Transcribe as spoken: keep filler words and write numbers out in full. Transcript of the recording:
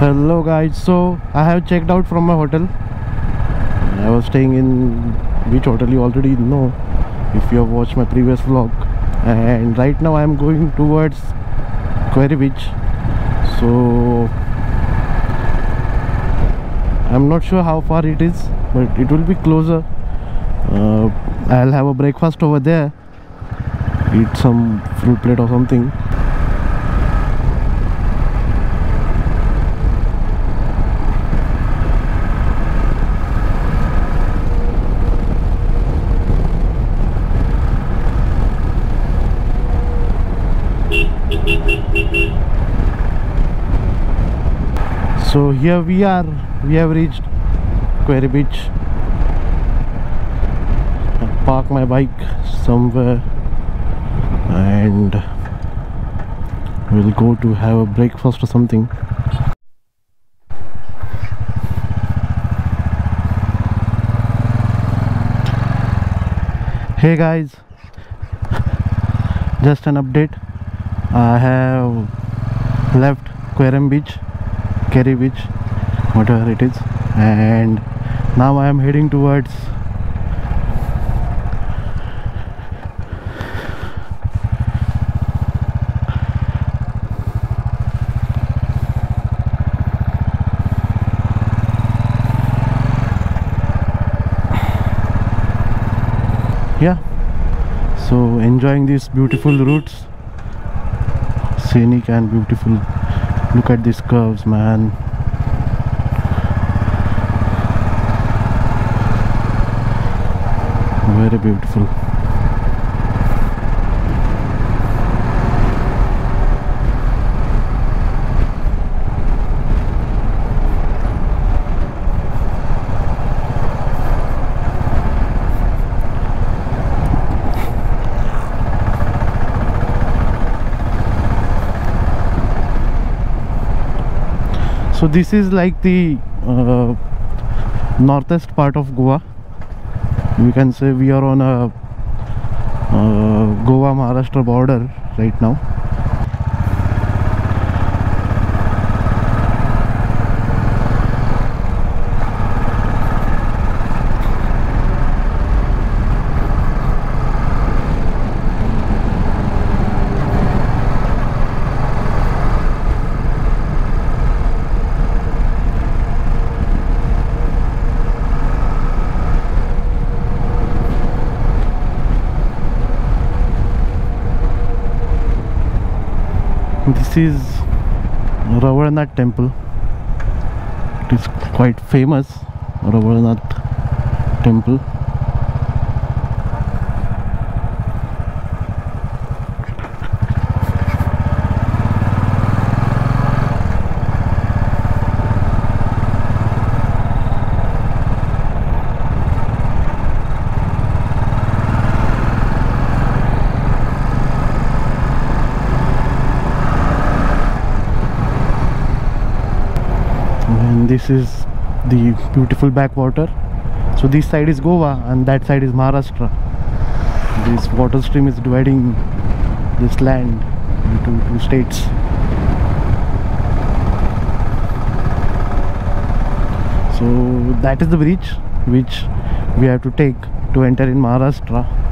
Hello guys, so I have checked out from my hotel. I was staying in which hotel you already know if you have watched my previous vlog, and right now I am going towards Quarry Beach. So I'm not sure how far it is, but it will be closer. uh, I'll have a breakfast over there, eat some fruit plate or something. So here we are, we have reached Quarry Beach. I'll park my bike somewhere and we'll go to have a breakfast or something. Hey guys, just an update. I have left Quarry Beach, Quarry Beach, whatever it is, and now I am heading towards yeah, so enjoying these beautiful routes, scenic and beautiful. Look at these curves, man. Very beautiful. So this is like the uh, northeast part of Goa. We can say we are on a uh, Goa Maharashtra border right now. This is Ravanath temple. It is quite famous, Ravanath temple. And this is the beautiful backwater. So this side is Goa and that side is Maharashtra. This water stream is dividing this land into two states. So that is the bridge which we have to take to enter in Maharashtra.